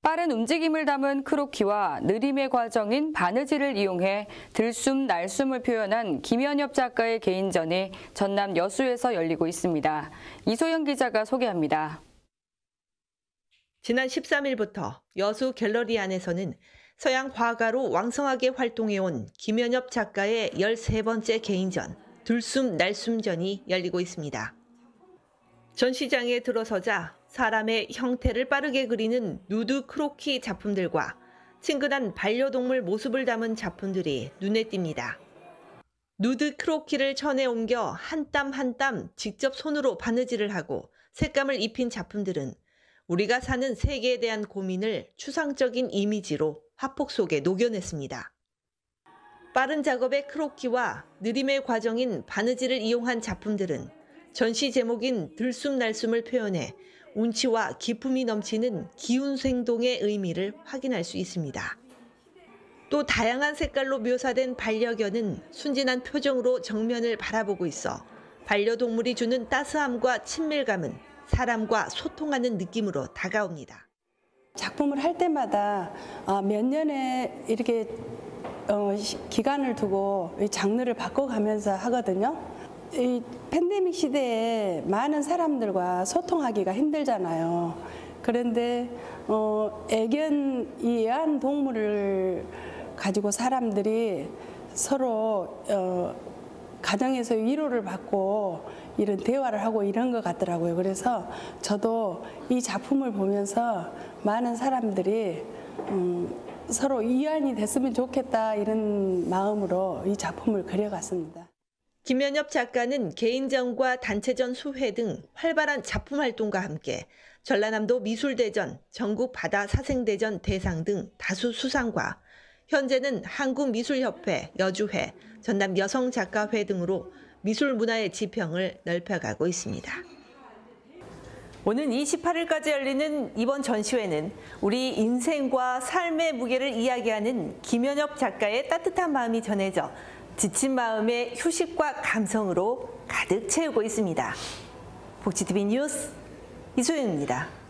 빠른 움직임을 담은 크로키와 느림의 과정인 바느질을 이용해 들숨, 날숨을 표현한 김연엽 작가의 개인전이 전남 여수에서 열리고 있습니다. 이소영 기자가 소개합니다. 지난 13일부터 여수 갤러리 안에서는 서양 화가로 왕성하게 활동해온 김연엽 작가의 13번째 개인전, 들숨, 날숨전이 열리고 있습니다. 전시장에 들어서자 사람의 형태를 빠르게 그리는 누드 크로키 작품들과 친근한 반려동물 모습을 담은 작품들이 눈에 띕니다. 누드 크로키를 천에 옮겨 한 땀 한 땀 직접 손으로 바느질을 하고 색감을 입힌 작품들은 우리가 사는 세계에 대한 고민을 추상적인 이미지로 화폭 속에 녹여냈습니다. 빠른 작업의 크로키와 느림의 과정인 바느질을 이용한 작품들은 전시 제목인 들숨 날숨을 표현해 운치와 기품이 넘치는 기운생동의 의미를 확인할 수 있습니다. 또 다양한 색깔로 묘사된 반려견은 순진한 표정으로 정면을 바라보고 있어 반려동물이 주는 따스함과 친밀감은 사람과 소통하는 느낌으로 다가옵니다. 작품을 할 때마다 몇 년에 이렇게 기간을 두고 장르를 바꿔가면서 하거든요. 이 팬데믹 시대에 많은 사람들과 소통하기가 힘들잖아요. 그런데 이 애완동물을 가지고 사람들이 서로 가정에서 위로를 받고 이런 대화를 하고 이런 것 같더라고요. 그래서 저도 이 작품을 보면서 많은 사람들이 서로 이완이 됐으면 좋겠다 이런 마음으로 이 작품을 그려갔습니다. 김연엽 작가는 개인전과 단체전 수회 등 활발한 작품 활동과 함께 전라남도 미술대전, 전국 바다사생대전 대상 등 다수 수상과 현재는 한국미술협회, 여주회, 전남 여성작가회 등으로 미술 문화의 지평을 넓혀가고 있습니다. 오는 28일까지 열리는 이번 전시회는 우리 인생과 삶의 무게를 이야기하는 김연엽 작가의 따뜻한 마음이 전해져 지친 마음의 휴식과 감성으로 가득 채우고 있습니다. 복지TV 뉴스 이소영입니다.